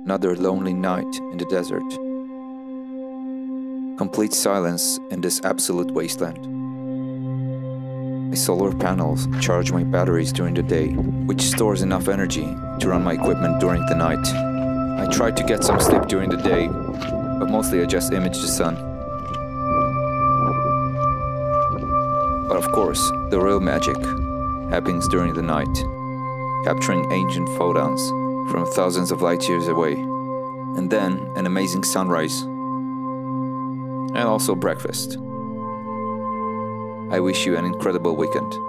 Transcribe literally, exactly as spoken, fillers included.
Another lonely night in the desert. Complete silence in this absolute wasteland. My solar panels charge my batteries during the day, which stores enough energy to run my equipment during the night. I try to get some sleep during the day, but mostly I just image the sun. But of course, the real magic happens during the night, capturing ancient photons from thousands of light years away, and then an amazing sunrise, and also breakfast. I wish you an incredible weekend.